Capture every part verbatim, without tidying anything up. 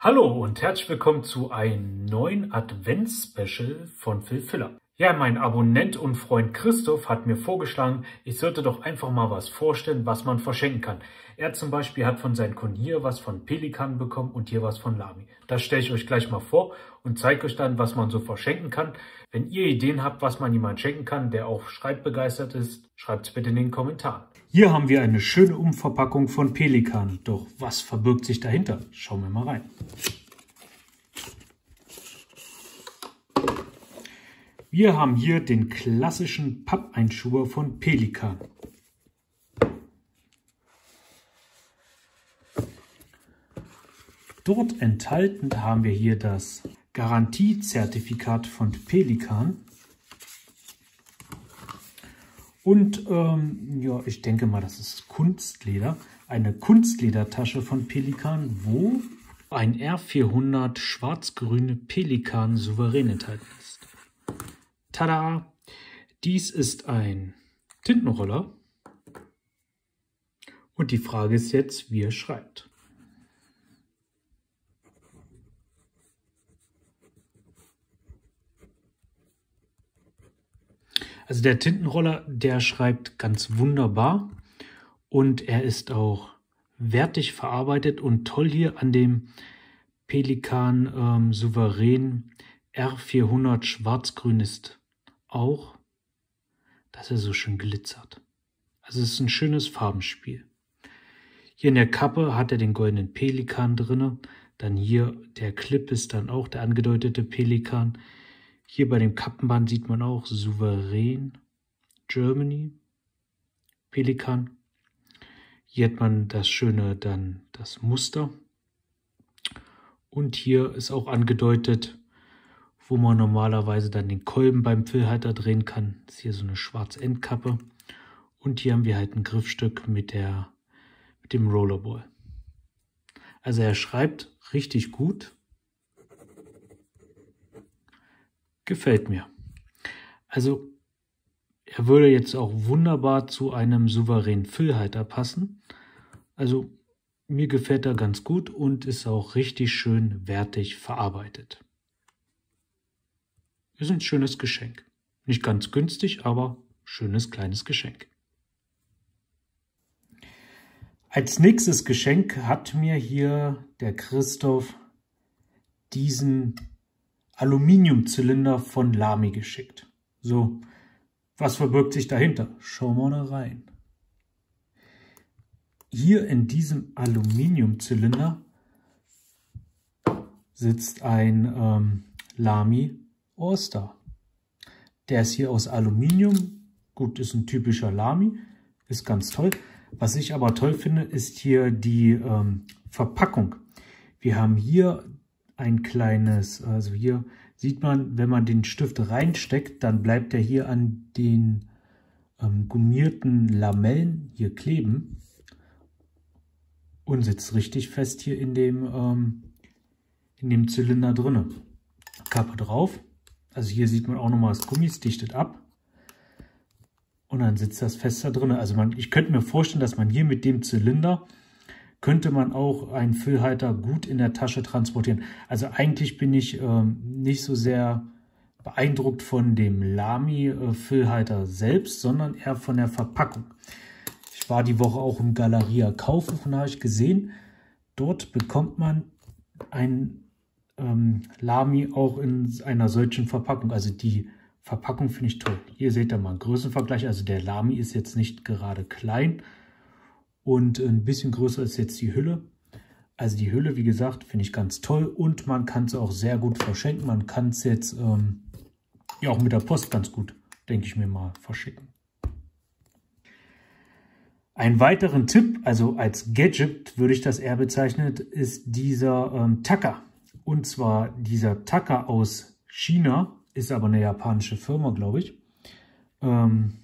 Hallo und herzlich willkommen zu einem neuen Advents-Special von Phil Filler. Ja, mein Abonnent und Freund Christoph hat mir vorgeschlagen, ich sollte doch einfach mal was vorstellen, was man verschenken kann. Er zum Beispiel hat von seinen Kunden hier was von Pelikan bekommen und hier was von Lamy. Das stelle ich euch gleich mal vor und zeige euch dann, was man so verschenken kann. Wenn ihr Ideen habt, was man jemand schenken kann, der auch schreibbegeistert ist, schreibt es bitte in den Kommentaren. Hier haben wir eine schöne Umverpackung von Pelikan. Doch was verbirgt sich dahinter? Schauen wir mal rein. Wir haben hier den klassischen Pappeinschuber von Pelikan. Dort enthalten haben wir hier das Garantiezertifikat von Pelikan. Und ähm, ja, ich denke mal, das ist Kunstleder. Eine Kunstledertasche von Pelikan, wo ein R vierhundert schwarz-grüne Pelikan Souverän enthalten ist. Tada! Dies ist ein Tintenroller. Und die Frage ist jetzt, wie er schreibt. Also der Tintenroller, der schreibt ganz wunderbar und er ist auch wertig verarbeitet und toll hier an dem Pelikan ähm, Souverän R vierhundert schwarz-grün ist auch, dass er so schön glitzert. Also es ist ein schönes Farbenspiel. Hier in der Kappe hat er den goldenen Pelikan drin, dann hier der Clip ist dann auch der angedeutete Pelikan. Hier bei dem Kappenband sieht man auch Souverän Germany Pelikan. Hier hat man das schöne dann das Muster. Und hier ist auch angedeutet, wo man normalerweise dann den Kolben beim Füllhalter drehen kann. Das ist hier so eine schwarze Endkappe. Und hier haben wir halt ein Griffstück mit, der, mit dem Rollerball. Also er schreibt richtig gut. Gefällt mir. Also er würde jetzt auch wunderbar zu einem souveränen Füllhalter passen. Also mir gefällt er ganz gut und ist auch richtig schön wertig verarbeitet. Ist ein schönes Geschenk. Nicht ganz günstig, aber schönes kleines Geschenk. Als nächstes Geschenk hat mir hier der Christoph diesen Aluminiumzylinder von Lamy geschickt. So, was verbirgt sich dahinter? Schauen wir mal rein. Hier in diesem Aluminiumzylinder sitzt ein ähm, Lamy All-Star. Der ist hier aus Aluminium. Gut, ist ein typischer Lamy. Ist ganz toll. Was ich aber toll finde, ist hier die ähm, Verpackung. Wir haben hier ein kleines, also hier sieht man, wenn man den Stift reinsteckt, dann bleibt er hier an den ähm, gummierten Lamellen hier kleben und sitzt richtig fest hier in dem, ähm, in dem Zylinder drinne. Kappe drauf. Also hier sieht man auch nochmal, das Gummi dichtet ab. Und dann sitzt das fest da drin. Also man, ich könnte mir vorstellen, dass man hier mit dem Zylinder könnte man auch einen Füllhalter gut in der Tasche transportieren. Also eigentlich bin ich ähm, nicht so sehr beeindruckt von dem Lamy äh, Füllhalter selbst, sondern eher von der Verpackung. Ich war die Woche auch im Galeria Kaufhof und da habe ich gesehen, dort bekommt man ein ähm, Lamy auch in einer solchen Verpackung. Also die Verpackung finde ich toll. Hier seht ihr mal einen Größenvergleich. Also der Lamy ist jetzt nicht gerade klein. Und ein bisschen größer ist jetzt die Hülle. Also die Hülle, wie gesagt, finde ich ganz toll. Und man kann es auch sehr gut verschenken. Man kann es jetzt ähm, ja auch mit der Post ganz gut, denke ich mir mal, verschicken. Ein weiteren Tipp, also als Gadget würde ich das eher bezeichnen, ist dieser ähm, Tacker. Und zwar dieser Tacker aus China, ist aber eine japanische Firma, glaube ich. Ähm,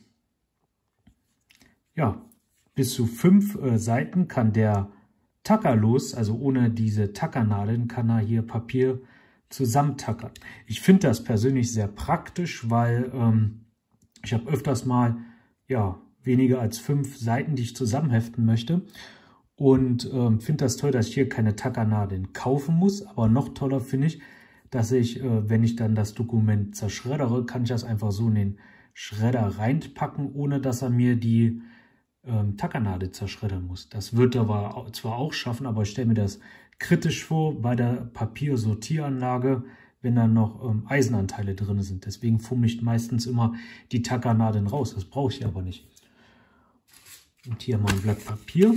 ja. Bis zu fünf äh, Seiten kann der tackerlos, also ohne diese Tackernadeln, kann er hier Papier zusammentackern. Ich finde das persönlich sehr praktisch, weil ähm, ich habe öfters mal ja weniger als fünf Seiten, die ich zusammenheften möchte. Und ähm, finde das toll, dass ich hier keine Tackernadeln kaufen muss. Aber noch toller finde ich, dass ich, äh, wenn ich dann das Dokument zerschreddere, kann ich das einfach so in den Schredder reinpacken, ohne dass er mir die ähm, Tackernadel zerschreddern muss. Das wird er aber zwar auch schaffen, aber ich stelle mir das kritisch vor bei der Papiersortieranlage, wenn da noch ähm, Eisenanteile drin sind. Deswegen fummel ich meistens immer die Tackernadeln raus. Das brauche ich aber nicht. Und hier mal ein Blatt Papier.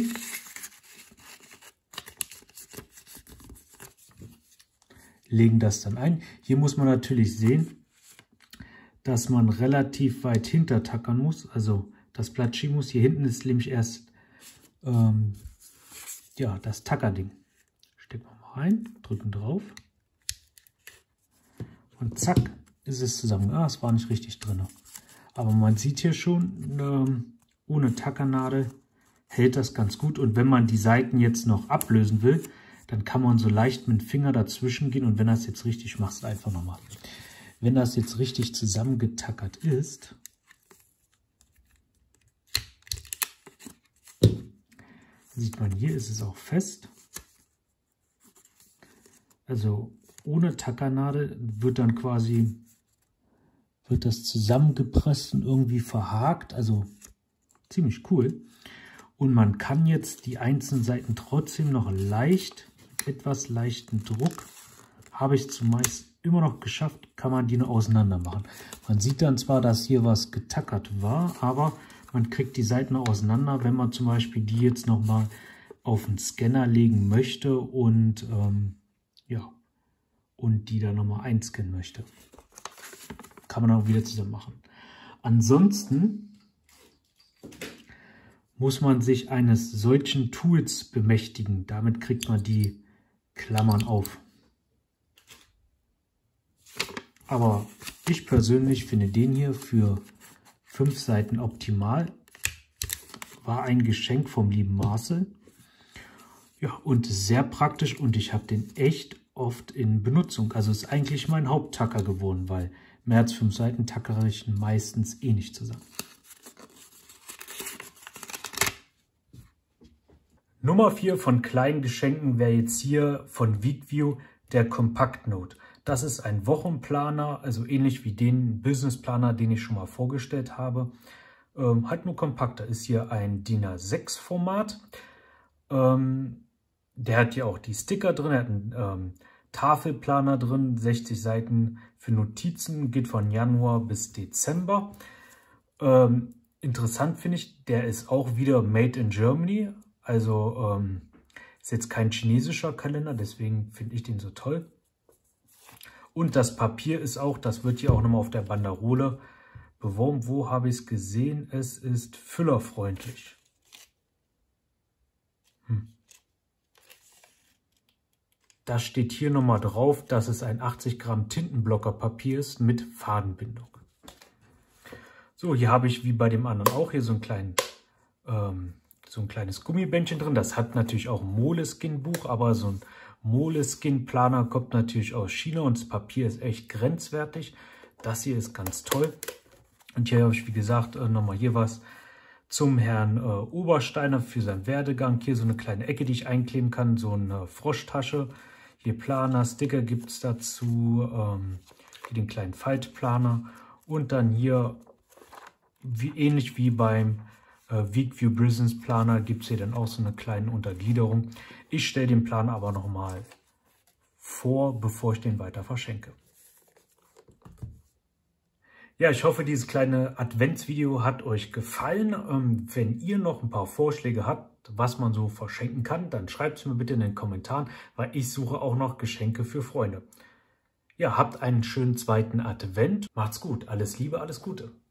Legen das dann ein. Hier muss man natürlich sehen, dass man relativ weit hinter tackern muss. Also das Blatt schieben muss. Hier hinten ist nämlich erst ähm, ja, das Tackerding. Stecken wir mal rein, drücken drauf. Und zack, ist es zusammen. Ah, es war nicht richtig drin. Aber man sieht hier schon, ähm, ohne Tackernadel hält das ganz gut. Und wenn man die Seiten jetzt noch ablösen will, dann kann man so leicht mit dem Finger dazwischen gehen. Und wenn das jetzt richtig machst, einfach nochmal. Wenn das jetzt richtig zusammengetackert ist, sieht man, hier ist es auch fest. Also ohne Tackernadel wird dann quasi, wird das zusammengepresst und irgendwie verhakt. Also ziemlich cool. Und man kann jetzt die einzelnen Seiten trotzdem noch leicht, etwas leichten Druck, habe ich zumeist immer noch geschafft, kann man die noch auseinander machen. Man sieht dann zwar, dass hier was getackert war, aber man kriegt die Seiten auseinander, wenn man zum Beispiel die jetzt nochmal auf den Scanner legen möchte und ähm, ja, und die dann nochmal einscannen möchte. Kann man auch wieder zusammen machen. Ansonsten muss man sich eines solchen Tools bemächtigen. Damit kriegt man die Klammern auf. Aber ich persönlich finde den hier für fünf Seiten optimal. War ein Geschenk vom lieben Marcel. Ja, und sehr praktisch und ich habe den echt oft in Benutzung. Also ist eigentlich mein Haupttacker geworden, weil mehr als fünf Seiten tackere ich meistens eh nicht zusammen. Nummer vier von kleinen Geschenken wäre jetzt hier von Weekview der Compact Note. Das ist ein Wochenplaner, also ähnlich wie den Businessplaner, den ich schon mal vorgestellt habe. Ähm, halt nur kompakter, ist hier ein DIN A sechs Format. Ähm, der hat hier auch die Sticker drin, er hat einen ähm, Tafelplaner drin, sechzig Seiten für Notizen, geht von Januar bis Dezember. Ähm, interessant finde ich, der ist auch wieder Made in Germany. Also ähm, ist jetzt kein chinesischer Kalender, deswegen finde ich den so toll. Und das Papier ist auch, das wird hier auch nochmal auf der Banderole beworben. Wo habe ich es gesehen? Es ist füllerfreundlich. Hm. Das steht hier nochmal drauf, dass es ein achtzig Gramm Tintenblocker-Papier ist mit Fadenbindung. So, hier habe ich wie bei dem anderen auch hier so einen kleinen... Ähm, so ein kleines Gummibändchen drin. Das hat natürlich auch ein Moleskine-Buch, aber so ein Moleskine-Planer kommt natürlich aus China und das Papier ist echt grenzwertig. Das hier ist ganz toll. Und hier habe ich, wie gesagt, nochmal hier was zum Herrn äh, Obersteiner für seinen Werdegang. Hier so eine kleine Ecke, die ich einkleben kann, so eine Froschtasche. Hier Planer, Sticker gibt es dazu, ähm, hier den kleinen Faltplaner. Und dann hier, wie, ähnlich wie beim Weekview Business Planer, gibt es hier dann auch so eine kleine Untergliederung. Ich stelle den Planer aber nochmal vor, bevor ich den weiter verschenke. Ja, ich hoffe, dieses kleine Adventsvideo hat euch gefallen. Ähm, wenn ihr noch ein paar Vorschläge habt, was man so verschenken kann, dann schreibt es mir bitte in den Kommentaren, weil ich suche auch noch Geschenke für Freunde. Ja, habt einen schönen zweiten Advent. Macht's gut. Alles Liebe, alles Gute.